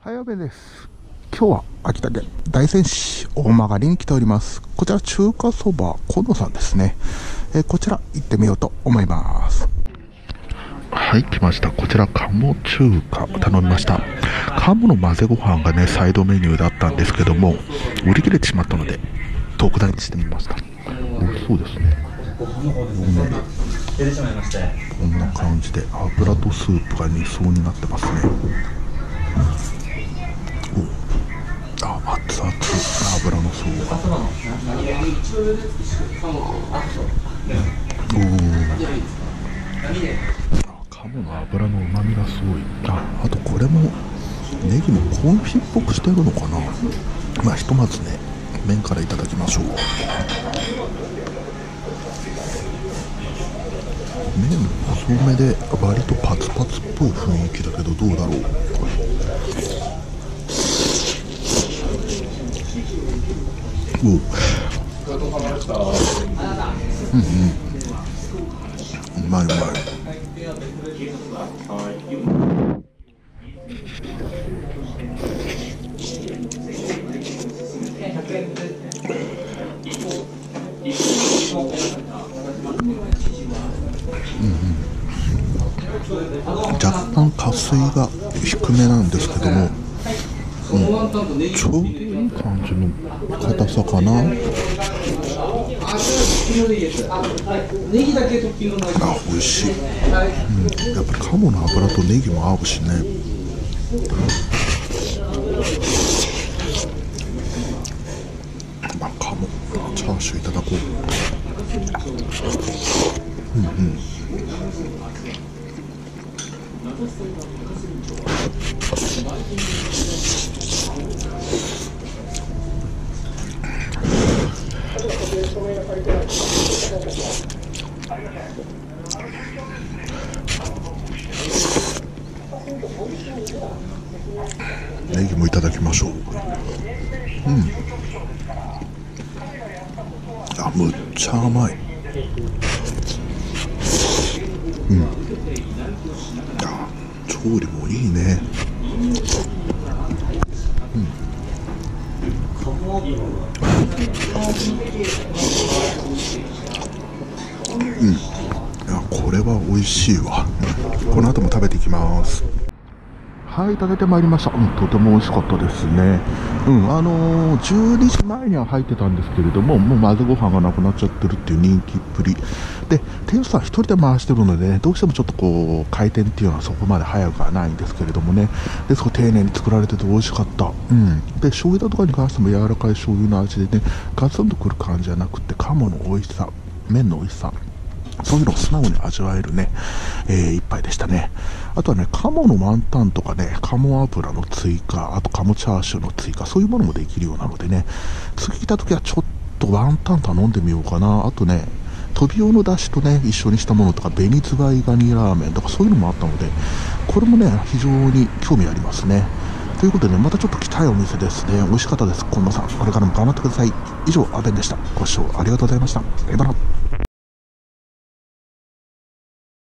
早めです。今日は秋田県大仙市大曲に来ております。こちら中華そばこのさんですね。こちら行ってみようと思います。はい、来ました。こちら鴨中華頼みました。鴨の混ぜご飯がねサイドメニューだったんですけども、売り切れてしまったので特大にしてみました。美味しそうですね。こんな感じで油とスープが2層になってますね。熱々油の層が鴨の油の旨味がすごい。あとこれもネギもコンフィっぽくしてるのかな。まあひとまずね麺からいただきましょう。麺細めで割とパツパツっぽい雰囲気だけど、どうだろう。うまいうまい。若干加水が低めなんですけども、ちょうどいい感じの硬さかな。美味しい。やっぱり鴨の油とネギも合うしね。鴨チャーシューいただこう。ネギもいただきましょう。むっちゃ甘い。調理もいいね。これは美味しいわ。この後も食べていきます。はい、食べてまいりました。とても美味しかったですね。12時前には入ってたんですけれども、もう混ぜご飯がなくなっちゃってるっていう人気っぷりで、店主さん一人で回してるので、ね、どうしてもちょっとこう回転っていうのはそこまで早くはないんですけれどもね、ですごい丁寧に作られてて美味しかった。で醤油だとかに関しても柔らかい醤油の味でね、ガツンとくる感じじゃなくて、鴨の美味しさ、麺の美味しさ、そういうのを素直に味わえるね、一杯でしたね。あとはね、鴨のワンタンとかね、鴨油の追加、あと鴨チャーシューの追加、そういうものもできるようなのでね、次来た時はちょっとワンタン頼んでみようかな。あとね、トビウオの出汁とね、一緒にしたものとか、紅ズワイガニラーメンとかそういうのもあったので、これもね、非常に興味ありますね。ということで、またちょっと来たいお店ですね。美味しかったです。今野さん、これからも頑張ってください。以上、アベンでした。ご視聴ありがとうございました。バイバイ。